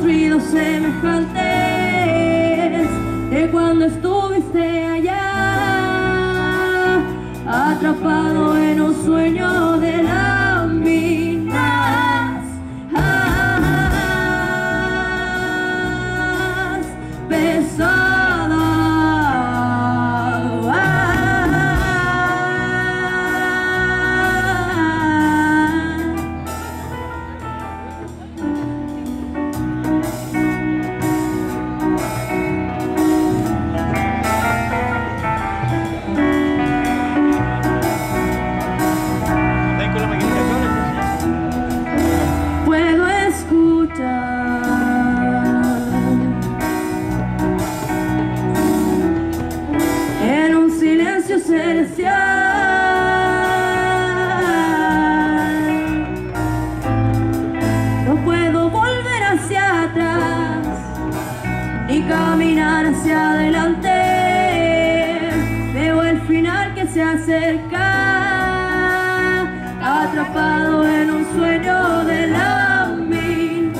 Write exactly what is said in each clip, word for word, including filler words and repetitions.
ruidos semejantes de cuando estuviste allá, atrapado en un sueño de láminas ah, pesadas. Puedo escuchar en un silencio celestial no puedo volver hacia atrás ni caminar hacia adelante. Veo el final que se acerca, atrapado en un sueño de láminas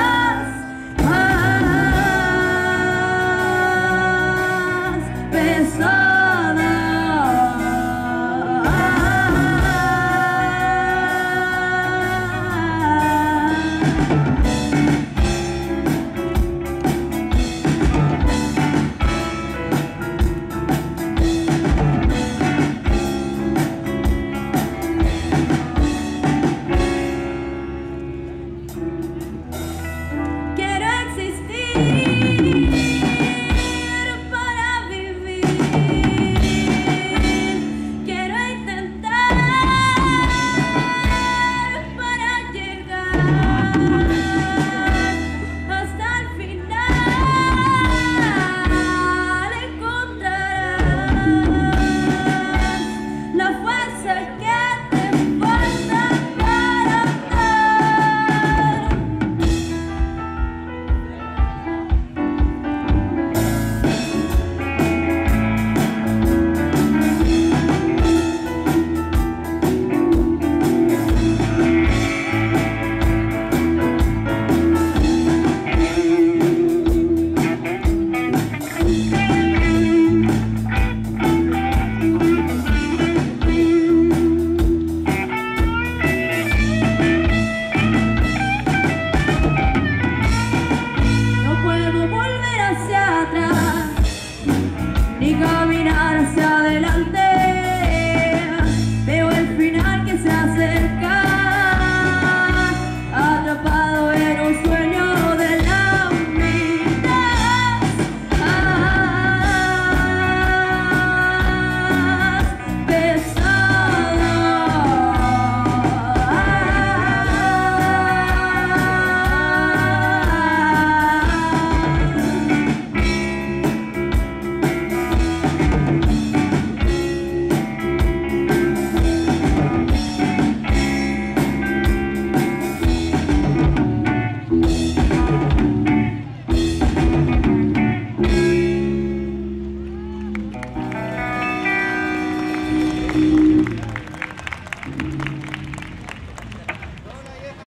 más pesadas. Ni caminar hacia adelante. Veo el final que se acerca, atrapado en un sueño de láminas más pesadas.